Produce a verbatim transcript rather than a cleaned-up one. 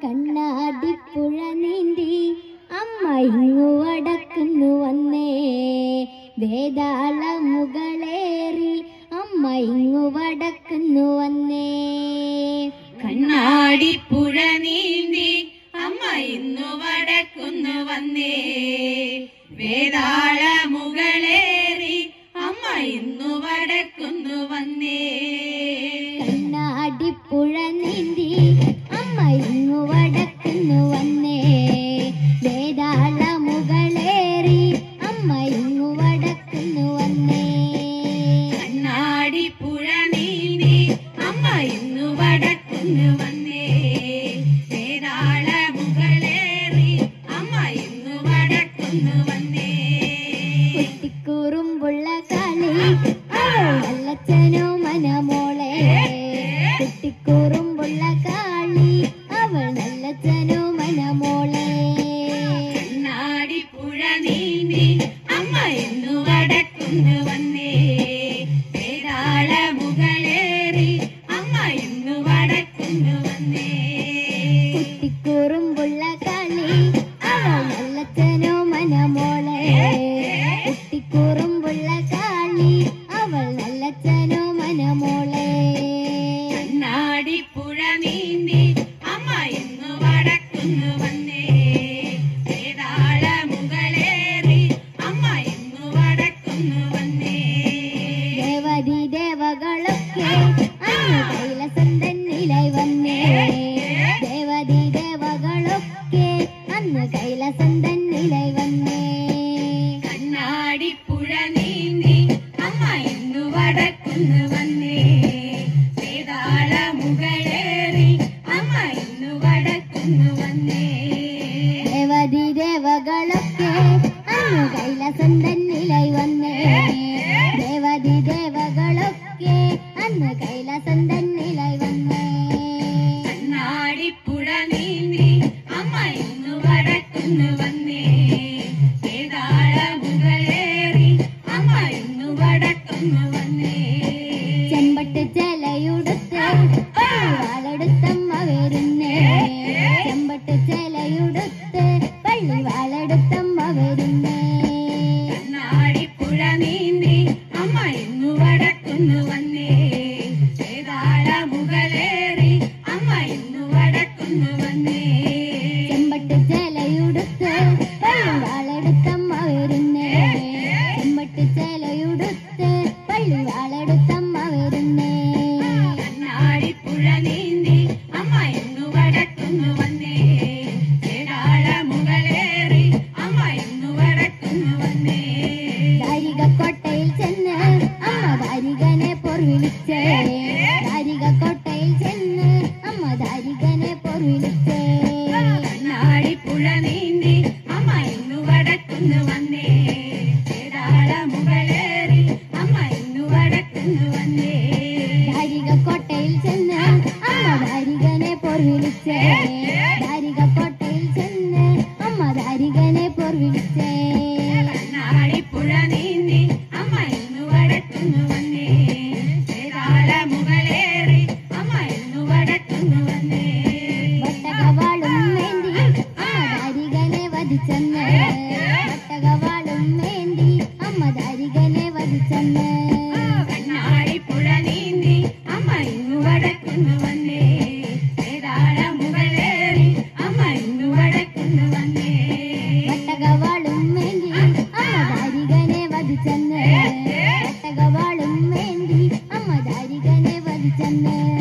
കണ്ണാടിപ്പുഴ നീന്തി അമ്മ ഇങ്ങു വടക്കുന്നു വന്നേ വേതാള മുകളേറി അമ്മ ഇങ്ങു വടക്കുന്നു വന്നേ കണ്ണാടിപ്പുഴ നീന്തി അമ്മ ഇന്നു വടക്കുന്നു വന്നേ വേതാള മുകളേറി അമ്മ ഇന്നു വടക്കുന്നു വന്നേ കണ്ണാടിപ്പുഴ നീന്തി അമ്മ ഇങ്ങു വടക്കുന്നു വന്നേ വേതാള മുകളേറി അമ്മ ഇങ്ങു വടക്കുന്നു വന്നേ കണ്ണാടിപ്പുഴ നീന്തി അമ്മ ഇന്നു വടക്കുന്നു വന്നേ വേതാള മുകളേറി അമ്മ ഇന്നു വടക്കുന്നു വന്നേ കുട്ടിക്കുറുമ്പുള്ള കളി വല്ലച്ചനോ മനമോളെ കുട്ടിക്കുറുമ്പുള്ള കളി അവൾ നല്ലച്ചനോ മനമോളെ കണ്ണാടിപ്പുഴ നീന്തി അമ്മ ഇന്നു വടക്കുന്നു വന്നേ വേതാള മുകളേറി അമ്മ ഇന്നു വടക്കുന്നു വന്നേ കുട്ടിക്കുറുമ്പുള്ള കളി അവൾ നല്ലച്ചനോ മനമോളെ കുട്ടിക്കുറുമ്പുള്ള കളി അവൾ നല്ലച്ചനോ മനമോളെ കണ്ണാടിപ്പുഴ നീന്തി അമ്മ ഇന്നു വടക്കുന്നു വന്നേ വേതാള മുകളേറി അമ്മ ഇന്നു വടക്കുന്നു വന്നേ ദേവതി ദേവകളൊക്കെ അന്ന് കൈലസം തന്നിലായി വന്നേ ദേവതി ദേവകളൊക്കെ അന്ന് കൈലസം തന്നിലായി വന്നേ കണ്ണാടിപ്പുഴ നീന്തി അമ്മ ഇന്നു വടക്കുന്നു വന്നേ വേതാള മുകളേറി അമ്മ ഇന്നു വടക്കുന്നു വന്നേ ദേവതി ദേവകളൊക്കെ അന്ന് കൈലസം തന്നിലായി വന്നേ ദേവതി ദേവകളൊക്കെ അന്ന് കൈലസം തന്നിലായി വന്നേ കണ്ണാടിപ്പുഴ നീന്തി അമ്മ ഇന്നു വടക്കുന്നു വന്നേ വേതാള മുകളേറി അമ്മ ഇന്നു വടക്കുന്നു വന്നേ ചെമ്പട്ട് ചേലയുടുത്ത് പള്ളിവാളെടുത്തമ്മ വരുന്നേ ചെമ്പട്ട് ചേലയുടുത്ത് പള്ളിവാളെടുത്തമ്മ വരുന്നേ കണ്ണാടിപ്പുഴ നീന്തി അമ്മ ഇന്നു വടക്കുന്നു വന്നേ വേതാള മുകളേറി അമ്മ ഇന്നു വടക്കുന്നു വന്നേ ചെമ്പട്ട് ചേലയുടുത്ത് പള്ളിവാളെടുത്തമ്മ വരുന്നേ ചെമ്പട്ട് ചേലയുടുത്ത് പള്ളിവാളെടുത്തമ്മ വരുന്നേ കണ്ണാടിപ്പുഴ നീന്തി അമ്മ ഇന്നു വടക്കുന്നു വന്നേ വേതാള മുകളേറി അമ്മ ഇന്നു വടക്കുന്നു വന്നേ ദാരികക്കോട്ടയിൽ ചെന്ന് അമ്മ ദാരികനെ പൊർവിളിച്ചേ ദാരികക്കോട്ടയിൽ ചെന്ന് അമ്മ ദാരികനെ പൊർവിളിച്ചേ കണ്ണാടിപ്പുഴ നീന്തി അമ്മ ഇന്നു വടക്കുന്നു വന്നേ വേതാള മുകളേറി അമ്മ ഇന്നു വടക്കുന്നു വന്നേ ദാരികക്കോട്ടയിൽ ചെന്ന് അമ്മ ദാരികനെ പൊർവിളിച്ചേ ദാരികക്കോട്ടയിൽ ചെന്ന് അമ്മ ദാരികനെ പൊർവിളിച്ചേ കണ്ണാടിപ്പുഴ നീന്തി അമ്മ ഇന്നു വടക്കുന്നു വന്നേ വേതാള മുകളേറി അമ്മ ഇന്നു വടക്കുന്നു വന്നേ വട്ടകവാളും വേണ്ടി അമ്മ ദാരികനെ വധിച്ചെന്ന് വട്ടകവാളും വേണ്ടി അമ്മ ദാരികനെ വധിച്ചെന്ന് കണ്ണാടിപ്പുഴ നീന്തി അമ്മ ഇന്നു വടക്കുന്നു വന്നേ വേതാള മുകളേറി അമ്മ ഇന്നു വടക്കുന്നു വന്നേ വട്ടകവാളും വേണ്ടി അമ്മ ദാരികനെ വധിച്ചെന്ന് വട്ടകവാളും വേണ്ടി അമ്മ ദാരികനെ വധിച്ചെന്ന്